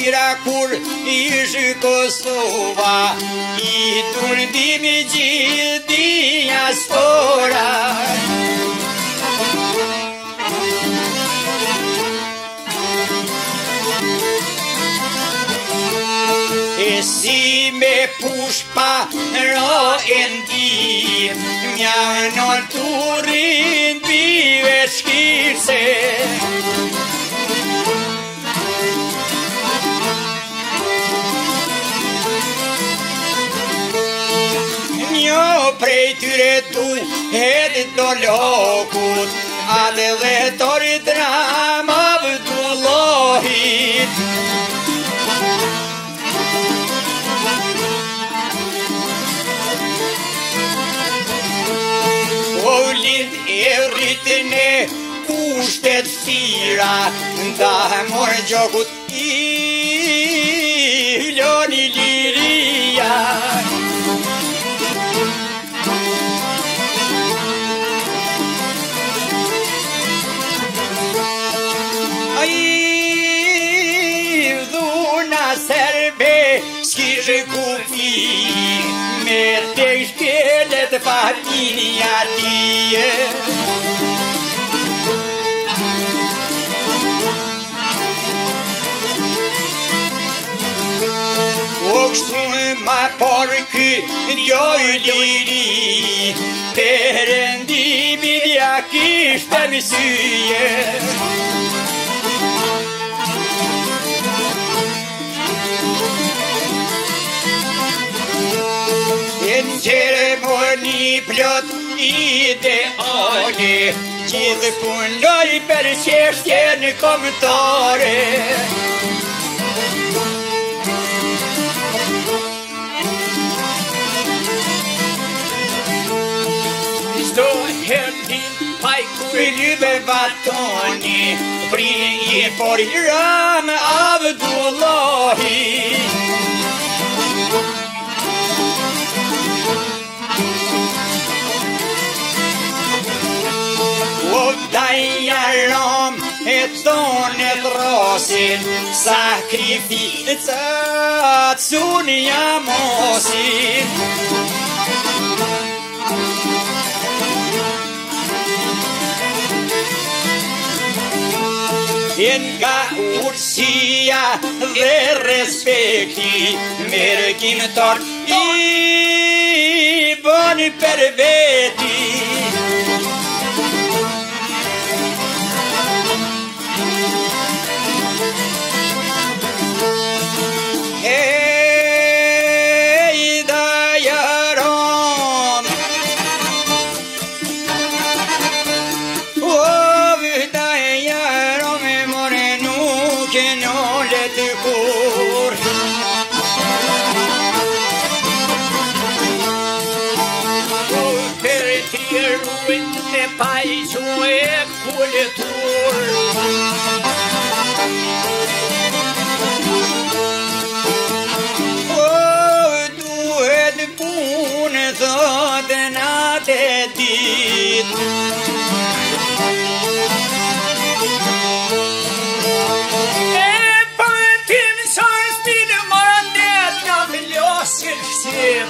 mira kur ish Kosova I durdimi gjithi diaspora E si me pushpa ro e ndim Mja në turin pive shkirse Njo prej tyre tu edhe do lokut Adhe dhe tori drama Abdullohit E rritën e kushtet fira Nda morë gjokut I loni liria Ai dhuna serbe S'kishë kufi Me te shkelet familja tije O kështu ma por ky njoj liri Perëndimin ja kishte në syje Në ceremoni plot ideale Gjithë punoj për qeshtjen kombëtare Çdo herë pajkur lybe batoni Prije por ram Abdullahi Dajaram e tonet rosin Sakrificat sun jamosin Nga urësia dhe respekti Mergjimtar I bën për veti Pajqo e kultur O duhet punë thotë natë e dit E pëtim sër spinë mëndet nga vëllosin shqip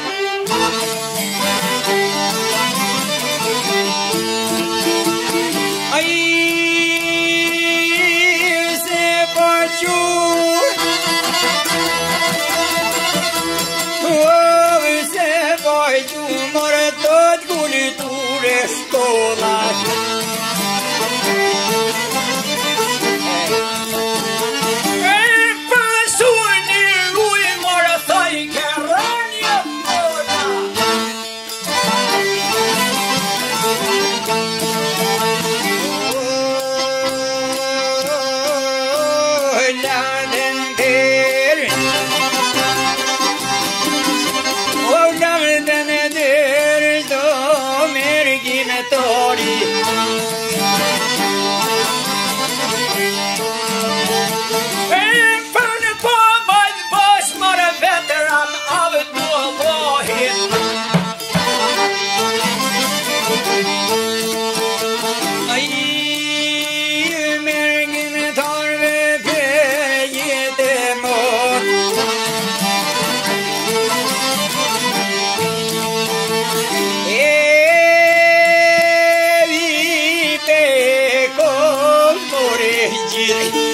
chiri